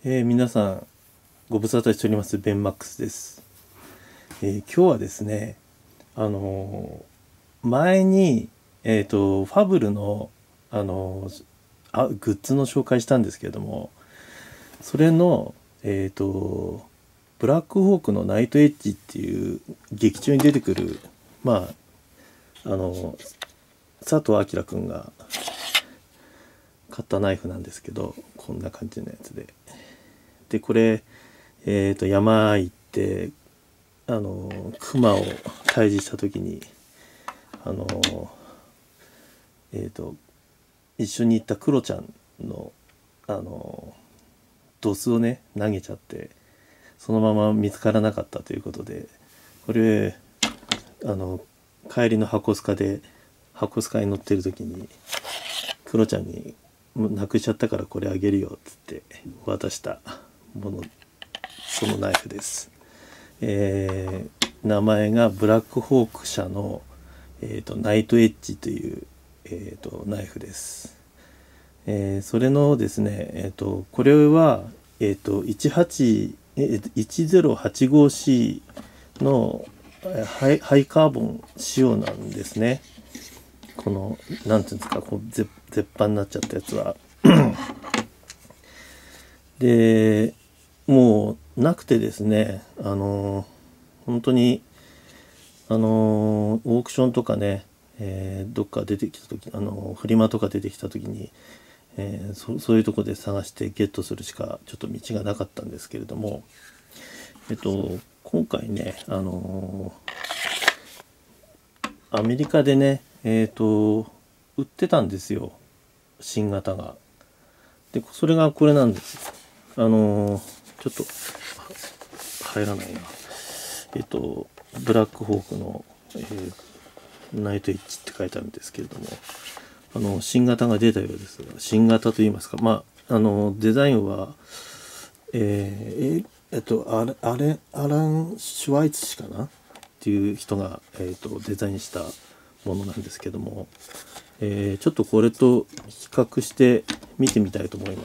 皆さんご無沙汰しておりますベンマックスです。今日はですね、前にファブルのグッズの紹介したんですけれども、それのブラックホークのナイトエッジっていう劇中に出てくる、佐藤明君が買ったナイフなんですけど、こんな感じのやつでこれ山行って熊を退治した時に一緒に行ったクロちゃんのドスをね投げちゃって、そのまま見つからなかったということで、これ帰りの箱スカに乗ってる時にクロちゃんになくしちゃったからこれあげるよっつって渡したもの、そのナイフです。名前がブラックホーク社の、ナイトエッジという、ナイフです。それのですね、これは、1085C のハイカーボン仕様なんですね。このなんていうんですか、こう絶版になっちゃったやつはでもうなくてですね、本当にオークションとかね、どっか出てきた時、フリマとか出てきた時に、そういうとこで探してゲットするしかちょっと道がなかったんですけれども、今回ね、アメリカでね、売ってたんですよ、新型が。でそれがこれなんですよ。ちょっと入らないな。ブラックホークの、ナイトエッジって書いてあるんですけれども、新型が出たようですが、新型といいますか、デザインは、アラン・シュワイツ氏かなっていう人が、デザインしたものなんですけども、ちょっとこれと比較して見てみたいと思います。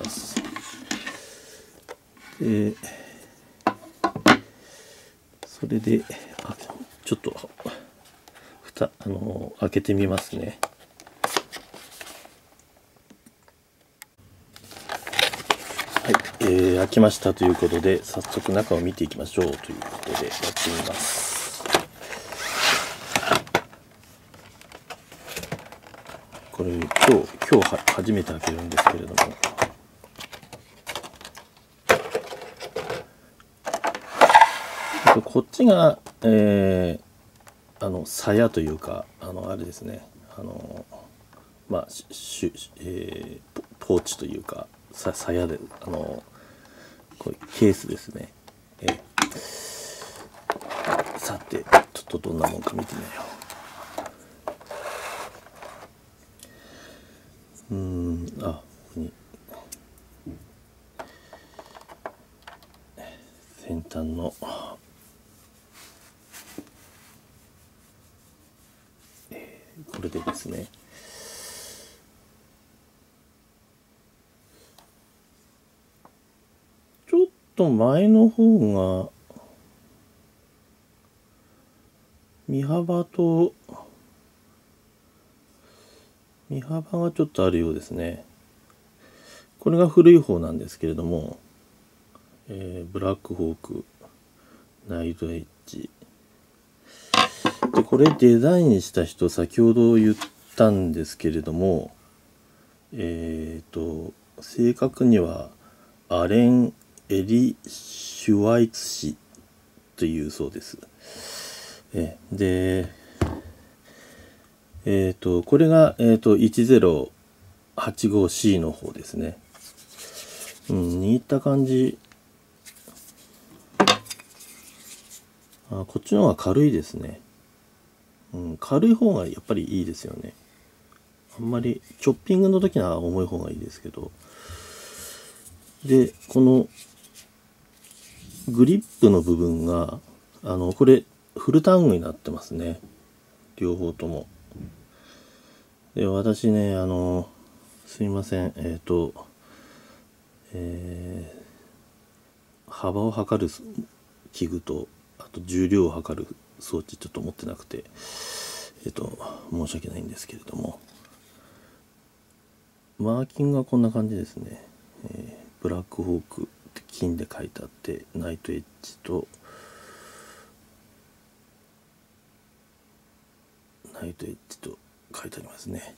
それでちょっと開けてみますね。はい、開きましたということで、早速中を見ていきましょうということでやってみます。これ今日初めて開けるんですけれども、こっちが鞘というかあれですね、ポーチというか鞘でこういうケースですね。さてちょっとどんなもんか見てみよう。ここに先端のこれでですね、ちょっと前の方が身幅がちょっとあるようですね。これが古い方なんですけれども、ブラックホークナイトエッジで、これデザインした人先ほど言ったんですけれども、正確にはアレン・エリ・シュワイツ氏というそうです。でこれが、1085C の方ですね。握った感じ、こっちの方が軽いですね。軽い方がやっぱりいいですよね。あんまりチョッピングの時は重い方がいいですけど。でこのグリップの部分がこれフルタングになってますね、両方とも。で私ねすいません、 幅を測る器具と、あと重量を測る装置ちょっと持ってなくて、申し訳ないんですけれども、マーキングはこんな感じですね。ブラックホークって金で書いてあって、ナイトエッジと書いてありますね。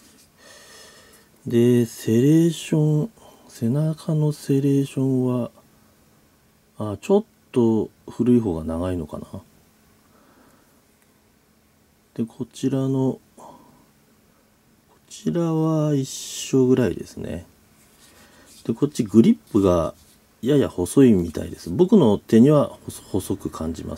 で、セレーション、背中のセレーションはちょっと古い方が長いのかな。で、こちらは一緒ぐらいですね。で、こっちグリップがやや細いみたいです。僕の手には細く感じます。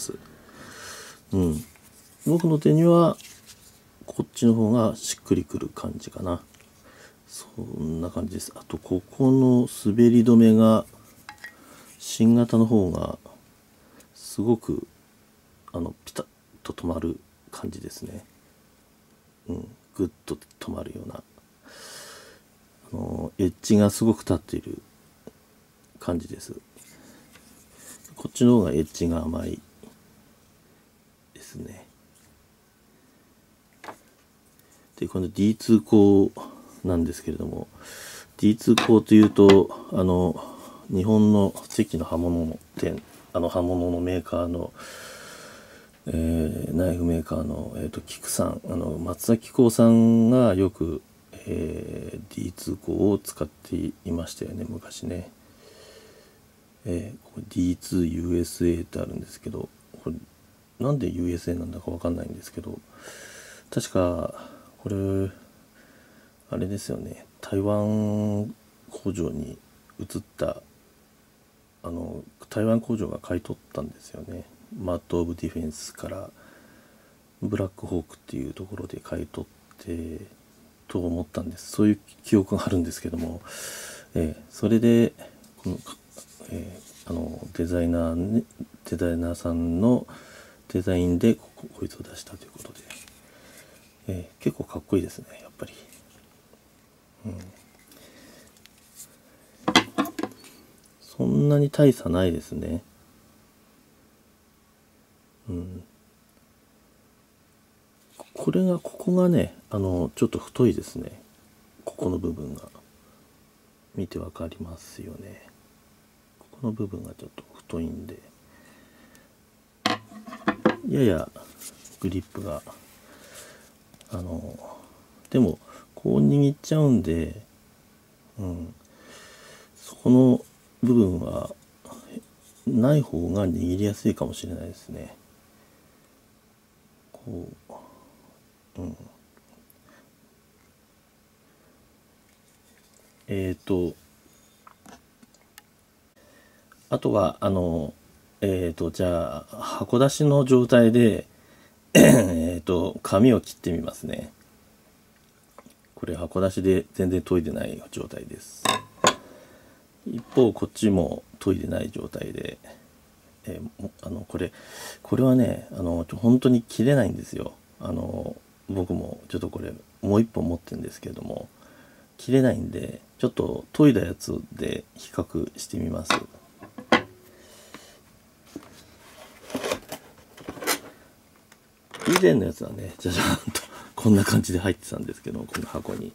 僕の手にはこっちの方がしっくりくる感じかな。そんな感じです。あと、ここの滑り止めが新型の方がすごくピタッと止まる感じですね。グッと止まるようなエッジがすごく立っている感じです。こっちの方がエッジが甘いですね。で、この D2 鋼なんですけれども、 D2 鋼というと日本の関の刃物店、刃物のメーカーの、ナイフメーカーの菊さん、松崎鋼さんがよく、D2 鋼を使っていましたよね、昔ね。これ D2USA ってあるんですけど、これなんで USA なんだかわかんないんですけど、確かこれあれですよね、台湾工場に移った台湾工場が買い取ったんですよね。マット・オブ・ディフェンスからブラックホークっていうところで買い取ってと思ったんです。そういう記憶があるんですけども、それでこの、デザイナーさんのデザインでこいつを出したということで、結構かっこいいですね、やっぱり。そんなに大差ないですね。ここがね、ちょっと太いですね。ここの部分が。見てわかりますよね。ここの部分がちょっと太いんで、ややグリップが、でも、こう握っちゃうんで、そこの部分は、ない方が握りやすいかもしれないですね。こう、あとはじゃあ箱出しの状態で紙を切ってみますね。これ箱出しで全然研いでない状態です。一方こっちも研いでない状態で、これはね本当に切れないんですよ。僕もちょっとこれもう一本持ってるんですけれども、切れないんで、ちょっと研いだやつで比較してみます。以前のやつはね、じゃじゃんとこんな感じで入ってたんですけど、この箱に。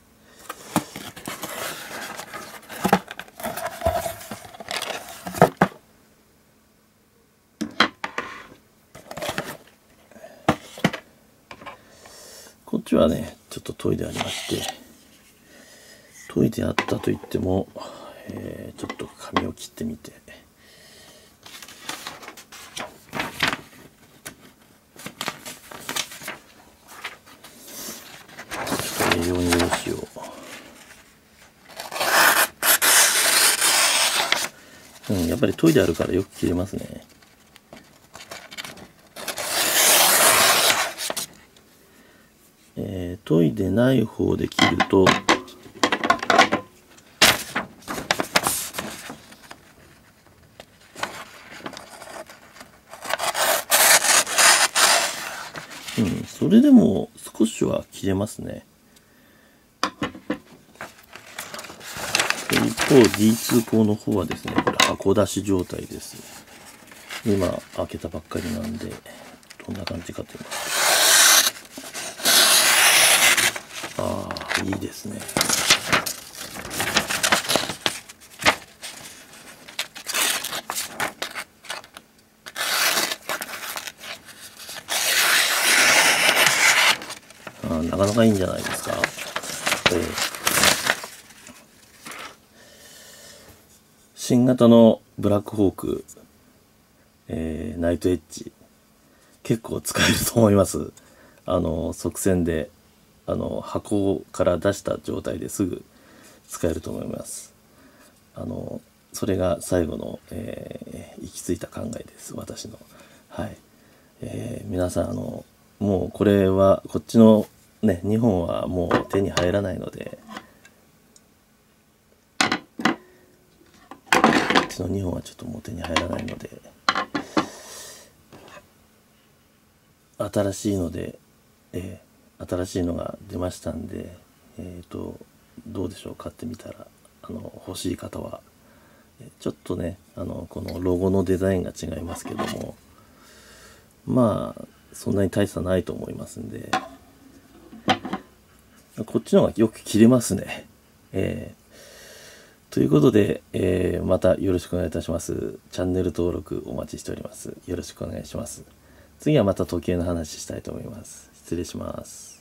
こっちはね、ちょっと研いでありまして、研いであったといっても、ちょっと紙を切ってみて、栄養に用紙を、やっぱり研いであるからよく切れますね。研いでない方で切ると、それでも少しは切れますね。一方 D2 鋼の方はですね、これ箱箱出し状態です。今開けたばっかりなんで、どんな感じかと言いますと、ああ、いいですね。なかなかいいんじゃないですか。新型のブラックホーク、ナイトエッジ、結構使えると思います。側線で、箱から出した状態ですぐ使えると思います。それが最後の、行き着いた考えです、私の。はい。皆さん、もうこれは、こっちのね、日本はもう手に入らないので、こっちの日本はちょっともう手に入らないので、新しいので、新しいのが出ましたんで、どうでしょう、買ってみたら、欲しい方は、ちょっとね、このロゴのデザインが違いますけども、まあ、そんなに大差ないと思いますんで、こっちの方がよく切れますね。ということで、またよろしくお願いいたします。チャンネル登録お待ちしております。よろしくお願いします。次はまた時計の話したいと思います。失礼します。